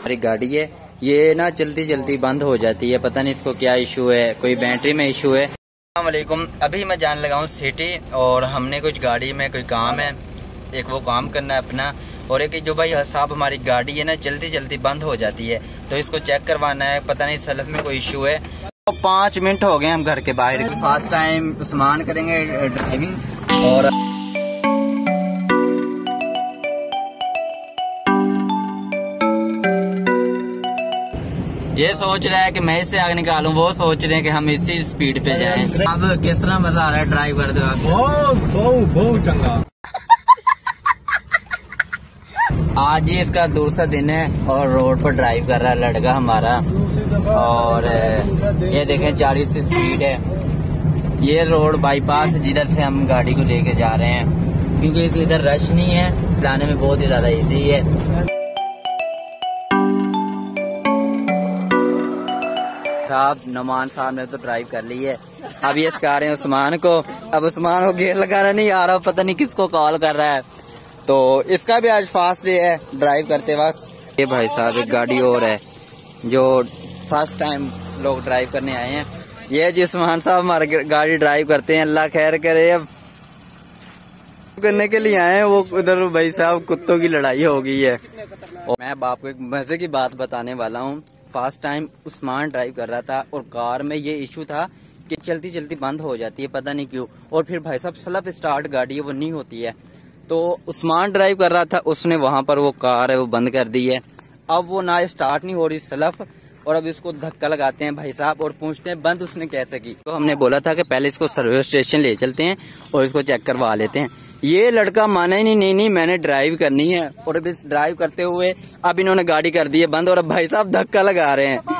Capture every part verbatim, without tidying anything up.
हमारी गाड़ी है ये ना जल्दी जल्दी बंद हो जाती है, पता नहीं इसको क्या इशू है, कोई बैटरी में इशू है। अस्सलाम वालेकुम, अभी मैं जाने लगा हूँ सिटी और हमने कुछ गाड़ी में कोई काम है, एक वो काम करना है अपना, और एक जो भाई साहब हमारी गाड़ी है ना जल्दी जल्दी बंद हो जाती है तो इसको चेक करवाना है, पता नहीं सलफ में कोई इशू है। तो पाँच मिनट हो गए हम घर के बाहर, फर्स्ट टाइम उस्मान करेंगे ड्राइविंग और ये सोच रहा है कि मैं इससे आगे निकालूं, वो सोच रहे हैं कि हम इसी स्पीड पे जाएं। अब किस तरह मजा आ रहा है ड्राइव करते वक्त? बहुत बहुत बहुत चंगा। आज ही इसका दूसरा दिन है और रोड पर ड्राइव कर रहा है लड़का हमारा, और ये देखें चालीस की स्पीड है। ये रोड बाईपास जिधर से हम गाड़ी को लेके जा रहे हैं, क्योंकि इस इधर रश नहीं है, चलाने में बहुत ही ज्यादा इजी है। साहब नमान साहब ने तो ड्राइव कर ली है, अब ये सिखा रहे हैं उस्मान को। अब उस्मान को गेयर लगाना नहीं आ रहा, पता नहीं किसको कॉल कर रहा है, तो इसका भी आज फास्ट डे है ड्राइव करते वक्त। ये भाई साहब एक गाड़ी और है जो फर्स्ट टाइम लोग ड्राइव करने आए हैं। ये जी उस्मान साहब हमारे गाड़ी ड्राइव करते हैं, अल्लाह खैर करे। अब करने के लिए आए हैं, वो उधर भाई साहब कुत्तों की लड़ाई हो गई है। और मैं अब आपको एक मजे की बात बताने वाला हूँ। फर्स्ट टाइम उस्मान ड्राइव कर रहा था और कार में ये इशू था कि जल्दी जल्दी बंद हो जाती है, पता नहीं क्यों, और फिर भाई साहब सेल्फ स्टार्ट गाड़ी है वो नहीं होती है। तो उस्मान ड्राइव कर रहा था, उसने वहां पर वो कार है वो बंद कर दी है, अब वो ना स्टार्ट नहीं हो रही सेल्फ, और अब इसको धक्का लगाते हैं भाई साहब और पूछते हैं बंद उसने कैसे की। तो हमने बोला था कि पहले इसको सर्विस स्टेशन ले चलते हैं और इसको चेक करवा लेते हैं। ये लड़का माना ही नहीं, नहीं नहीं मैंने ड्राइव करनी है, और अब इस ड्राइव करते हुए अब इन्होंने गाड़ी कर दी है बंद, और अब भाई साहब धक्का लगा रहे हैं।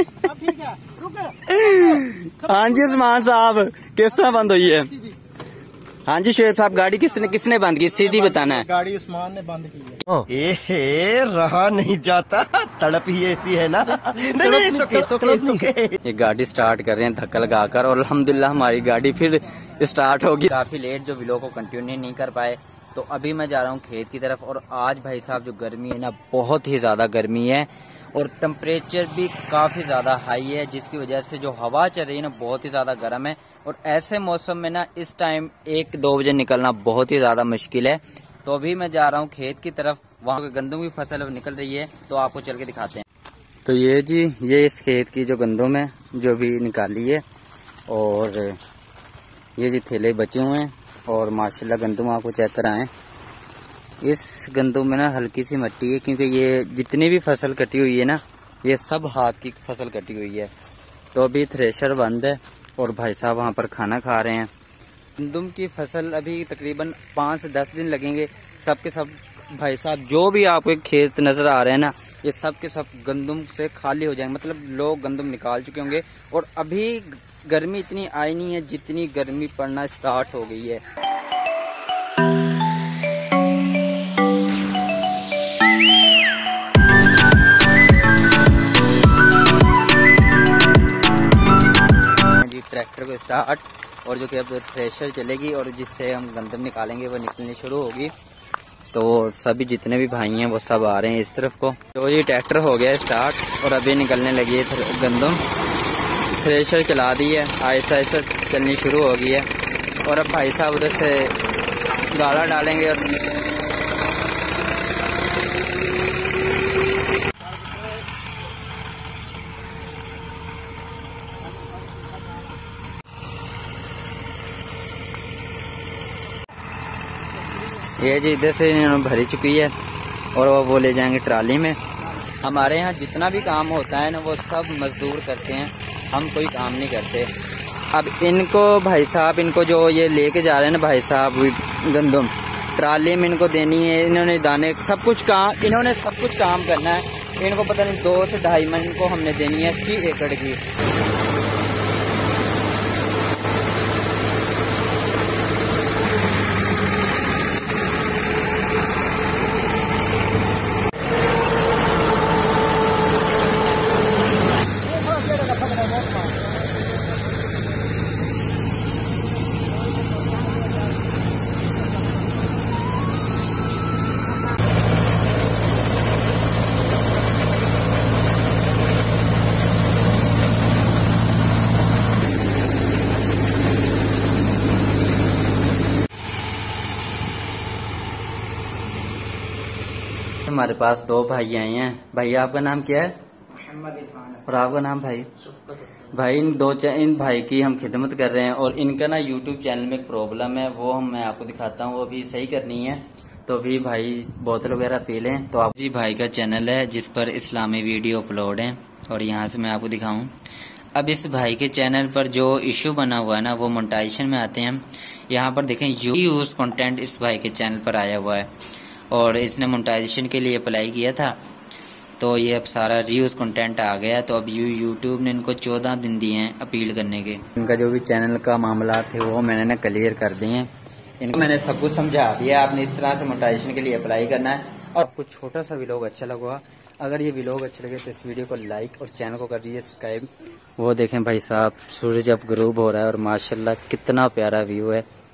हाँ जी उस्मान साहब किस तरह बंद हुई है? हाँ जी शेर साहब गाड़ी किसने किसने बंद की, सीधी बताना है। गाड़ी उस्मान ने बंद की है। ए रहा नहीं जाता, तड़प ही ऐसी है ना। नहीं नहीं सुके, सुके, सुके। ये गाड़ी स्टार्ट कर रहे हैं धक्का लगाकर, और अल्हम्दुलिल्लाह हमारी गाड़ी फिर स्टार्ट होगी। काफी लेट जो वीडियो को कंटिन्यू नहीं कर पाए, तो अभी मैं जा रहा हूँ खेत की तरफ। और आज भाई साहब जो गर्मी है ना बहुत ही ज्यादा गर्मी है, और टेम्परेचर भी काफी ज्यादा हाई है, जिसकी वजह से जो हवा चल रही है ना बहुत ही ज्यादा गर्म है। और ऐसे मौसम में ना इस टाइम एक दो बजे निकलना बहुत ही ज्यादा मुश्किल है। तो अभी मैं जा रहा हूँ खेत की तरफ, वहाँ गंदम की फसल अब निकल रही है, तो आपको चल के दिखाते हैं। तो ये जी ये इस खेत की जो गंदम है जो भी निकाली है, और ये जी थैले बचे हुए हैं, और माशाल्लाह गंदम आपको चेक कराएं। इस गंदम में ना हल्की सी मिट्टी है, क्योंकि ये जितनी भी फसल कटी हुई है ना ये सब हाथ की फसल कटी हुई है। तो अभी थ्रेशर बंद है और भाई साहब वहाँ पर खाना खा रहे हैं। गंदम की फसल अभी तकरीबन पाँच से दस दिन लगेंगे, सब के सब भाई साहब जो भी आपको एक खेत नजर आ रहे हैं ना ये सब के सब गंदम से खाली हो जाएंगे, मतलब लोग गंदम निकाल चुके होंगे। और अभी गर्मी इतनी आई नहीं है जितनी गर्मी पड़ना स्टार्ट हो गई है। ट्रैक्टर को स्टार्ट, और जो कि अब थ्रेशर चलेगी और जिससे हम गंदम निकालेंगे वो निकलनी शुरू होगी। तो सभी जितने भी भाई हैं वो सब आ रहे हैं इस तरफ को। तो ये ट्रैक्टर हो गया स्टार्ट और अभी निकलने लगी है गंदम, थ्रेशर चला दी है, आहिस्ता आहिस्ता चलनी शुरू हो गई है। और अब भाई साहब उधर से गाड़ा डालेंगे और ये जी इधर से इन्होंने भरी चुकी है और वो वो ले जाएंगे ट्राली में। हमारे यहाँ जितना भी काम होता है ना वो सब मजदूर करते हैं, हम कोई काम नहीं करते। अब इनको भाई साहब इनको जो ये लेके जा रहे हैं ना भाई साहब गंदम ट्राली में इनको देनी है, इन्होंने दाने सब कुछ काम इन्होंने सब कुछ काम करना है। इनको पता नहीं दो से ढाई मन इनको हमने देनी है छह एकड़ की। हमारे पास दो भाई आए हैं। भैया आपका नाम क्या है? मोहम्मद इरफान और आपका नाम भाई? भाई इन दो इन भाई की हम खिदमत कर रहे हैं और इनका ना यूट्यूब चैनल में एक प्रॉब्लम है, वो हम मैं आपको दिखाता हूँ, वो अभी सही करनी है। तो अभी भाई बोतल वगैरह पी लें। तो आप जी भाई का चैनल है जिस पर इस्लामी वीडियो अपलोड है और यहाँ से मैं आपको दिखाऊं। अब इस भाई के चैनल पर जो इशू बना हुआ है ना, वो मोनेटाइजेशन में आते हैं। यहाँ पर देखें यू यूज कंटेंट इस भाई के चैनल पर आया हुआ है और इसने मोनेटाइजेशन के लिए अप्लाई किया था, तो ये अब सारा रीयूज कंटेंट आ गया। तो अब यू यूट्यूब ने इनको चौदह दिन दिए हैं अपील करने के। इनका जो भी चैनल का मामला थे वो मैंने ना क्लियर कर दिए हैं। इनको मैंने सब कुछ समझा दिया, आपने इस तरह से मोनेटाइजेशन के लिए अप्लाई करना है। और कुछ छोटा सा व्लॉग अच्छा लगा, अगर ये व्लॉग अच्छे लगे तो इस वीडियो को लाइक और चैनल को कर दीजिए सब्सक्राइब। वो देखें भाई साहब, सूरज अब ग्रूब हो रहा है और माशाल्लाह कितना प्यारा व्यू है।